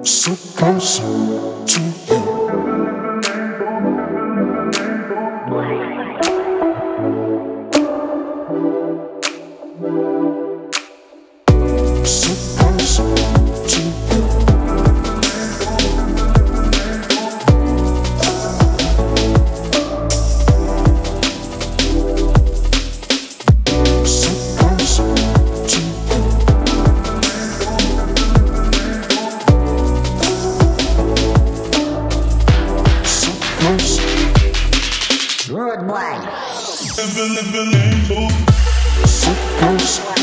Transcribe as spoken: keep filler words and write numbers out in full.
so close to you. So close to you. So close to you. So close. Good boy. So close.